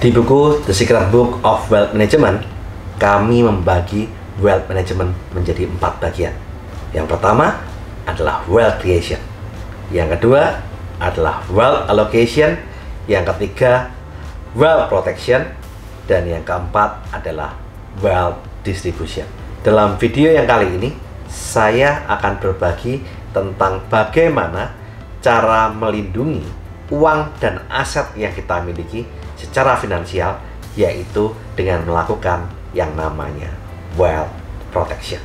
Di buku The Secret Book of Wealth Management, kami membagi wealth management menjadi 4 bagian. Yang pertama adalah wealth creation. Yang kedua adalah wealth allocation. Yang ketiga wealth protection. Dan yang keempat adalah wealth distribution. Dalam video yang kali ini, saya akan berbagi tentang bagaimana cara melindungi uang dan aset yang kita miliki secara finansial, yaitu dengan melakukan yang namanya wealth protection.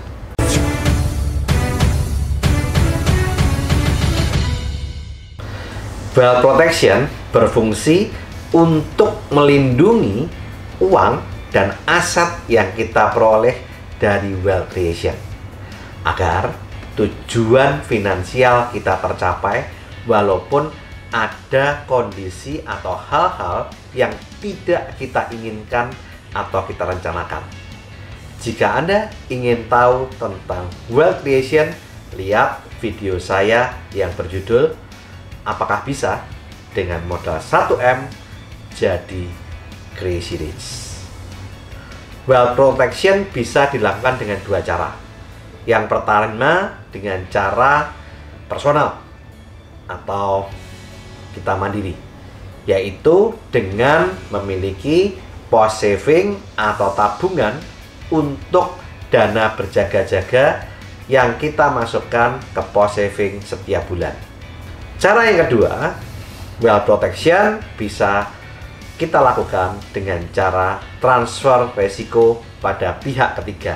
Wealth protection berfungsi untuk melindungi uang dan aset yang kita peroleh dari wealth creation, agar tujuan finansial kita tercapai walaupun ada kondisi atau hal-hal yang tidak kita inginkan atau kita rencanakan. Jika Anda ingin tahu tentang wealth creation, lihat video saya yang berjudul "Apakah bisa dengan modal 1M jadi crazy rich?" Wealth protection bisa dilakukan dengan 2 cara. Yang pertama dengan cara personal atau kita mandiri, yaitu dengan memiliki pos saving atau tabungan untuk dana berjaga-jaga yang kita masukkan ke pos saving setiap bulan. Cara yang kedua, wealth protection bisa kita lakukan dengan cara transfer resiko pada pihak ketiga,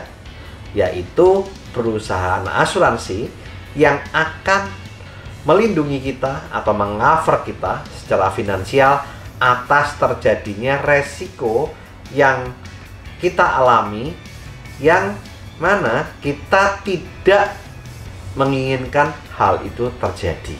yaitu perusahaan asuransi yang akan melindungi kita atau meng-cover kita secara finansial atas terjadinya resiko yang kita alami, yang mana kita tidak menginginkan hal itu terjadi.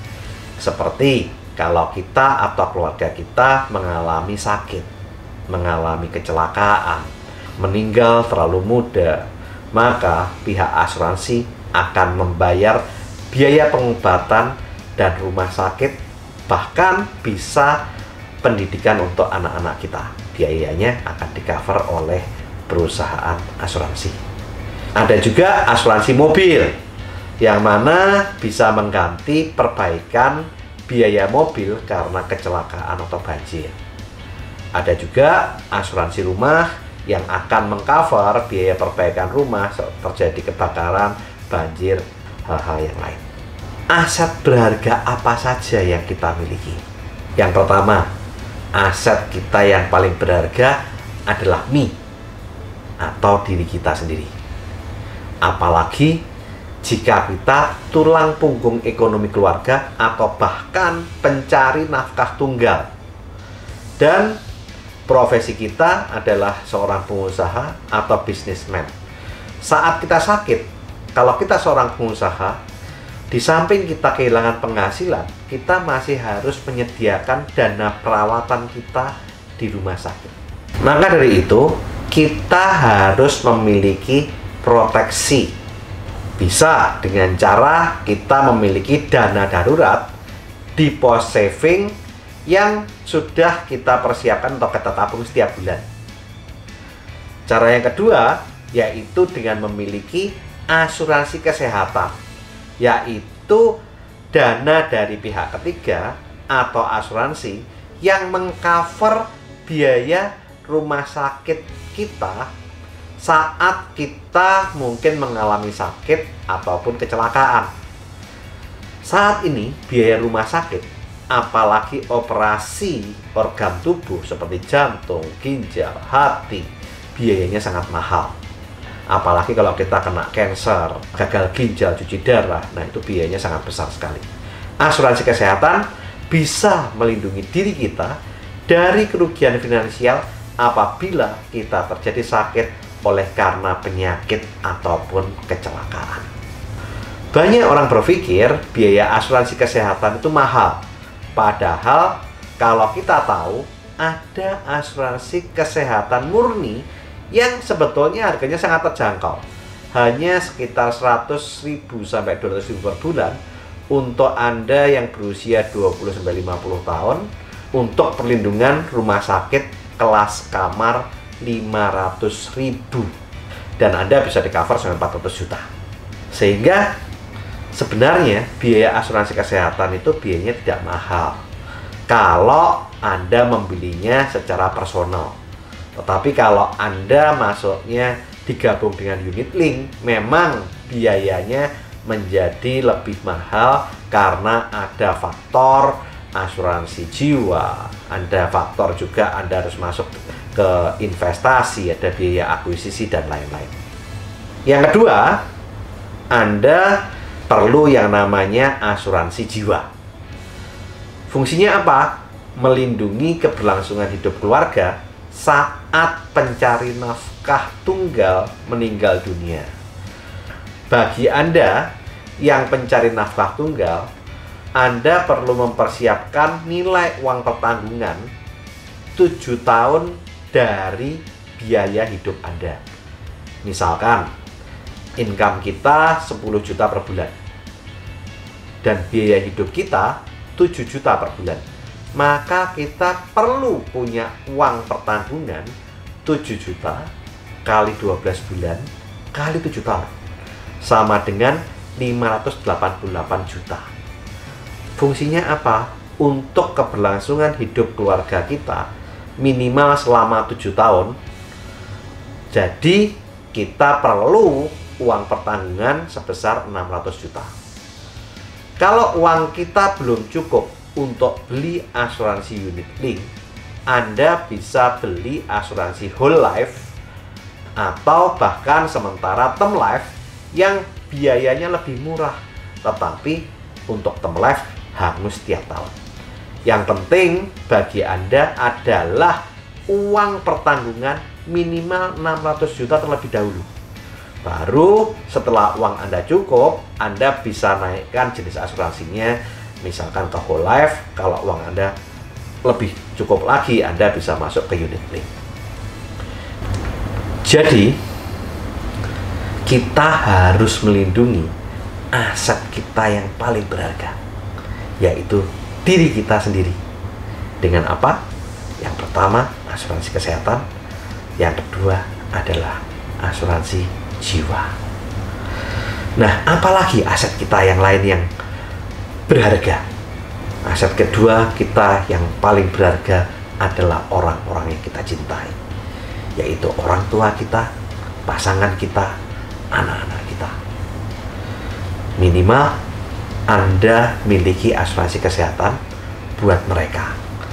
Seperti kalau kita atau keluarga kita mengalami sakit, mengalami kecelakaan, meninggal terlalu muda, maka pihak asuransi akan membayar biaya pengobatan dan rumah sakit, bahkan bisa pendidikan untuk anak-anak kita. Biayanya akan di-cover oleh perusahaan asuransi. Ada juga asuransi mobil, yang mana bisa mengganti perbaikan biaya mobil karena kecelakaan atau banjir. Ada juga asuransi rumah yang akan meng-cover biaya perbaikan rumah terjadi kebakaran, banjir, hal-hal yang lain. Aset berharga apa saja yang kita miliki? Yang pertama, aset kita yang paling berharga adalah me atau diri kita sendiri. Apalagi jika kita tulang punggung ekonomi keluarga atau bahkan pencari nafkah tunggal, dan profesi kita adalah seorang pengusaha atau bisnismen. Saat kita sakit, kalau kita seorang pengusaha, di samping kita kehilangan penghasilan, kita masih harus menyediakan dana perawatan kita di rumah sakit. Maka dari itu, kita harus memiliki proteksi. Bisa dengan cara kita memiliki dana darurat di pos saving yang sudah kita persiapkan atau kita tabung setiap bulan. Cara yang kedua yaitu dengan memiliki asuransi kesehatan, yaitu dana dari pihak ketiga atau asuransi yang meng-cover biaya rumah sakit kita saat kita mungkin mengalami sakit ataupun kecelakaan. Saat ini biaya rumah sakit, apalagi operasi organ tubuh seperti jantung, ginjal, hati, biayanya sangat mahal. Apalagi kalau kita kena cancer, gagal ginjal, cuci darah, nah itu biayanya sangat besar sekali. Asuransi kesehatan bisa melindungi diri kita dari kerugian finansial apabila kita terjadi sakit oleh karena penyakit ataupun kecelakaan. Banyak orang berpikir biaya asuransi kesehatan itu mahal. Padahal kalau kita tahu ada asuransi kesehatan murni yang sebetulnya harganya sangat terjangkau. Hanya sekitar 100.000 sampai 200.000 per bulan untuk Anda yang berusia 20-50 tahun untuk perlindungan rumah sakit kelas kamar 500.000 dan Anda bisa di-cover sampai 400 juta. Sehingga sebenarnya biaya asuransi kesehatan itu biayanya tidak mahal kalau Anda membelinya secara personal. Tetapi kalau Anda masuknya digabung dengan unit link, memang biayanya menjadi lebih mahal karena ada faktor asuransi jiwa, ada faktor juga Anda harus masuk ke investasi, ada biaya akuisisi dan lain-lain. Yang kedua, Anda perlu yang namanya asuransi jiwa. Fungsinya apa? Melindungi keberlangsungan hidup keluarga saat pencari nafkah tunggal meninggal dunia. Bagi Anda yang pencari nafkah tunggal, Anda perlu mempersiapkan nilai uang pertanggungan 7 tahun dari biaya hidup Anda. Misalkan, income kita 10 juta per bulan dan biaya hidup kita 7 juta per bulan. Maka kita perlu punya uang pertanggungan 7 juta kali 12 bulan kali 7 tahun, sama dengan 588 juta. Fungsinya apa? Untuk keberlangsungan hidup keluarga kita minimal selama 7 tahun. Jadi kita perlu uang pertanggungan sebesar 600 juta. Kalau uang kita belum cukup untuk beli asuransi unit link, Anda bisa beli asuransi whole life atau bahkan sementara term life yang biayanya lebih murah, tetapi untuk term life hangus setiap tahun. Yang penting bagi Anda adalah uang pertanggungan minimal 600 juta terlebih dahulu. Baru setelah uang Anda cukup, Anda bisa naikkan jenis asuransinya, misalkan ke whole life. Kalau uang Anda lebih cukup lagi, Anda bisa masuk ke unit link. Jadi, kita harus melindungi aset kita yang paling berharga, yaitu diri kita sendiri. Dengan apa? Yang pertama, asuransi kesehatan. Yang kedua adalah asuransi jiwa. Nah, apalagi aset kita yang lain yang berharga? Aset kedua kita yang paling berharga adalah orang-orang yang kita cintai, yaitu orang tua kita, pasangan kita, anak-anak kita. Minimal Anda miliki asuransi kesehatan buat mereka.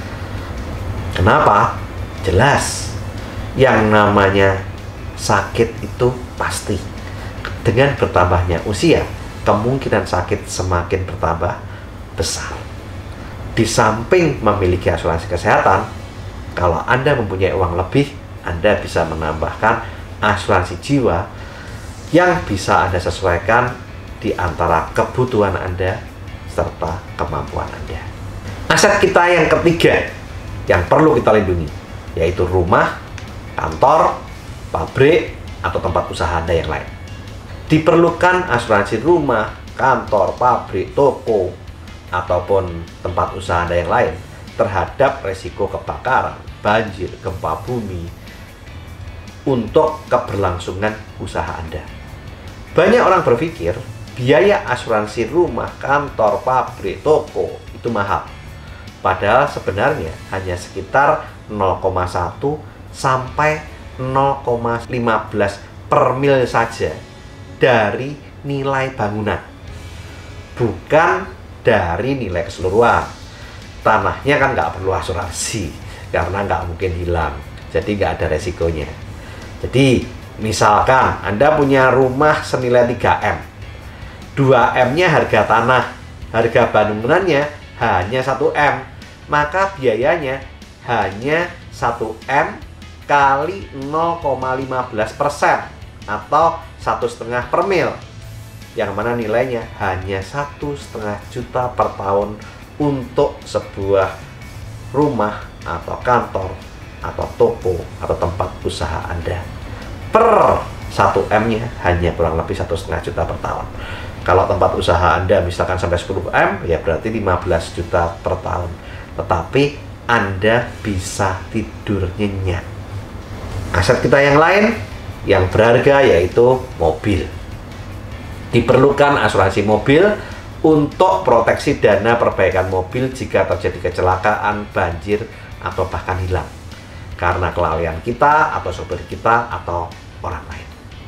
Kenapa? Jelas, yang namanya sakit itu pasti. Dengan bertambahnya usia, kemungkinan sakit semakin bertambah besar. Di samping memiliki asuransi kesehatan, kalau Anda mempunyai uang lebih, Anda bisa menambahkan asuransi jiwa yang bisa Anda sesuaikan di antara kebutuhan Anda serta kemampuan Anda. Aset kita yang ketiga yang perlu kita lindungi, yaitu rumah, kantor, pabrik, atau tempat usaha Anda yang lain. Diperlukan asuransi rumah, kantor, pabrik, toko, ataupun tempat usaha Anda yang lain terhadap resiko kebakaran, banjir, gempa bumi untuk keberlangsungan usaha Anda. Banyak orang berpikir biaya asuransi rumah, kantor, pabrik, toko itu mahal. Padahal sebenarnya hanya sekitar 0,1 sampai 0,15 per mil saja dari nilai bangunan, bukan dari nilai keseluruhan. Tanahnya kan nggak perlu asuransi karena nggak mungkin hilang, jadi nggak ada resikonya. Jadi misalkan Anda punya rumah senilai 3M, 2M-nya harga tanah, harga bangunannya hanya 1M, maka biayanya hanya 1M kali 0,15% atau 1,5 per mil, yang mana nilainya hanya 1,5 juta per tahun untuk sebuah rumah atau kantor atau toko atau tempat usaha Anda. Per 1M-nya hanya kurang lebih 1,5 juta per tahun. Kalau tempat usaha Anda misalkan sampai 10M, ya berarti 15 juta per tahun. Tetapi Anda bisa tidur nyenyak. Aset kita yang lain yang berharga yaitu mobil. Diperlukan asuransi mobil untuk proteksi dana perbaikan mobil jika terjadi kecelakaan, banjir, atau bahkan hilang karena kelalaian kita atau sopir kita atau orang lain.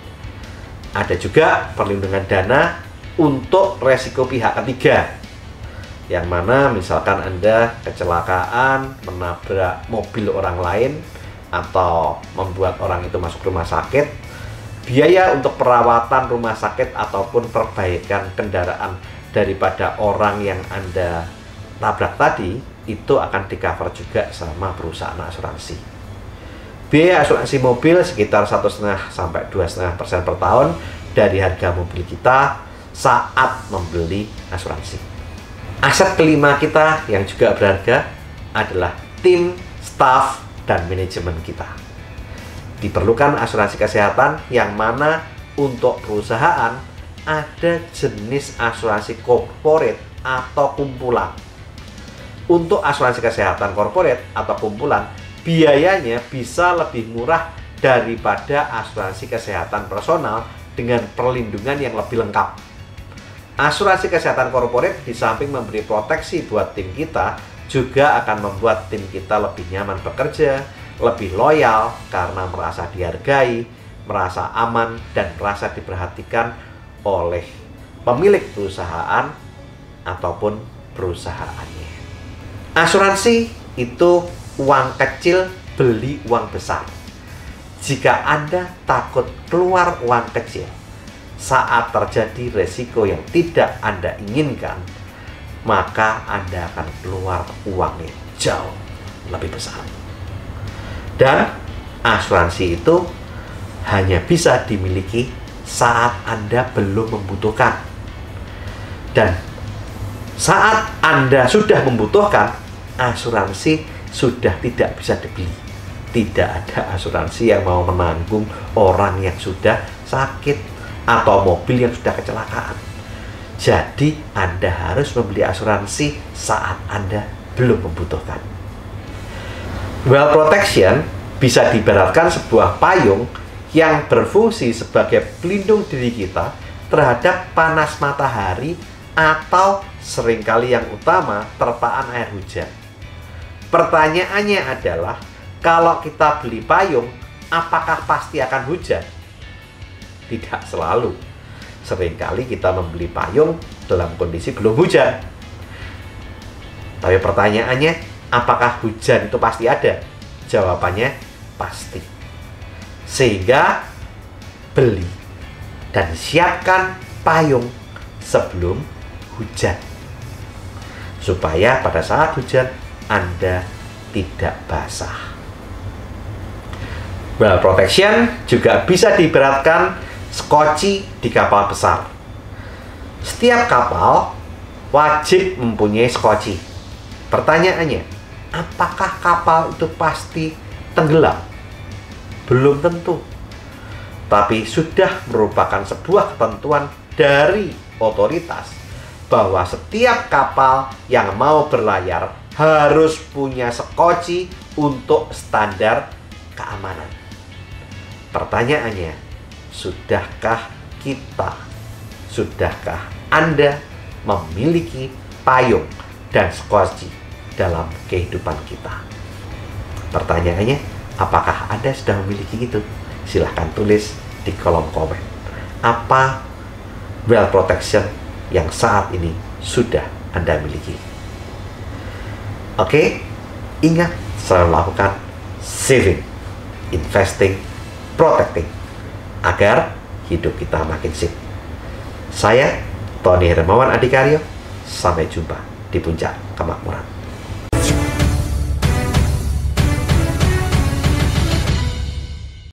Ada juga perlindungan dana untuk resiko pihak ketiga, yang mana misalkan Anda kecelakaan, menabrak mobil orang lain, atau membuat orang itu masuk rumah sakit, biaya untuk perawatan rumah sakit ataupun perbaikan kendaraan daripada orang yang Anda tabrak tadi, itu akan di-cover juga sama perusahaan asuransi. Biaya asuransi mobil sekitar 1,5 sampai 2,5% per tahun dari harga mobil kita saat membeli asuransi. Aset kelima kita yang juga berharga adalah tim, staf, dan manajemen kita. Diperlukan asuransi kesehatan yang mana untuk perusahaan ada jenis asuransi corporate atau kumpulan. Untuk asuransi kesehatan corporate atau kumpulan, biayanya bisa lebih murah daripada asuransi kesehatan personal dengan perlindungan yang lebih lengkap. Asuransi kesehatan corporate di samping memberi proteksi buat tim kita, juga akan membuat tim kita lebih nyaman bekerja, lebih loyal karena merasa dihargai, merasa aman, dan merasa diperhatikan oleh pemilik perusahaan ataupun perusahaannya. Asuransi itu uang kecil beli uang besar. Jika Anda takut keluar uang kecil saat terjadi resiko yang tidak Anda inginkan, maka Anda akan keluar uang yang jauh lebih besar. Dan asuransi itu hanya bisa dimiliki saat Anda belum membutuhkan. Dan saat Anda sudah membutuhkan, asuransi sudah tidak bisa dibeli. Tidak ada asuransi yang mau menanggung orang yang sudah sakit atau mobil yang sudah kecelakaan. Jadi Anda harus membeli asuransi saat Anda belum membutuhkan. Well protection bisa diibaratkan sebuah payung yang berfungsi sebagai pelindung diri kita terhadap panas matahari atau seringkali yang utama terpaan air hujan. Pertanyaannya adalah, kalau kita beli payung, apakah pasti akan hujan? Tidak selalu. Seringkali kita membeli payung dalam kondisi belum hujan. Tapi pertanyaannya, apakah hujan itu pasti ada? Jawabannya pasti. Sehingga beli dan siapkan payung sebelum hujan, supaya pada saat hujan Anda tidak basah. Well protection juga bisa diibaratkan skoci di kapal besar. Setiap kapal wajib mempunyai skoci. Pertanyaannya, apakah kapal itu pasti tenggelam? Belum tentu. Tapi sudah merupakan sebuah ketentuan dari otoritas bahwa setiap kapal yang mau berlayar harus punya skoci untuk standar keamanan. Pertanyaannya, sudahkah Anda memiliki payung dan skoci dalam kehidupan kita? Pertanyaannya, apakah Anda sudah memiliki itu? Silahkan tulis di kolom komen. Apa well protection yang saat ini sudah Anda miliki? Oke, ingat selalu lakukan saving, investing, protecting agar hidup kita makin sip. Saya Tony Hermawan Adikaryo, sampai jumpa di puncak kemakmuran.